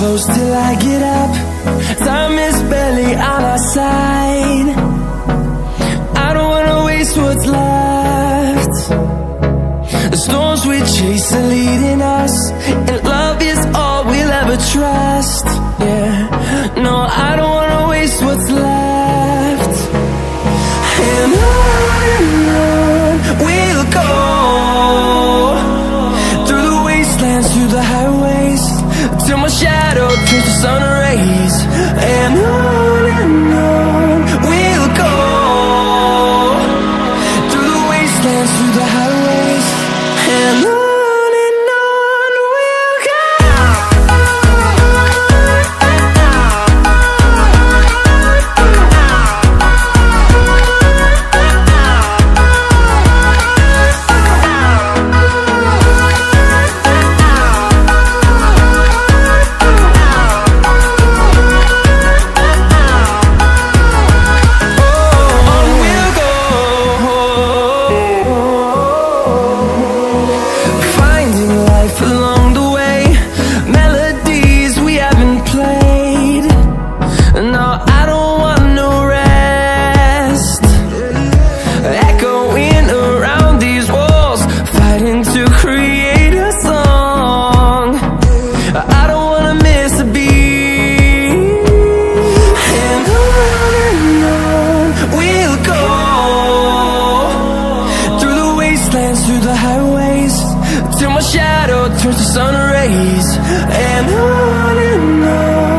close till I get up. Time is barely on our side. I don't wanna waste what's left. The storms we chase are leading us, and love is all we'll ever trust. Yeah, no, I don't wanna waste what's left. And on we'll go, through the wastelands, through the highways, till my shadow turns to sun rays. And on we'll go, through the wastelands, through the highways, and on we'll go. Through the highways, till my shadow turns to sun rays. And on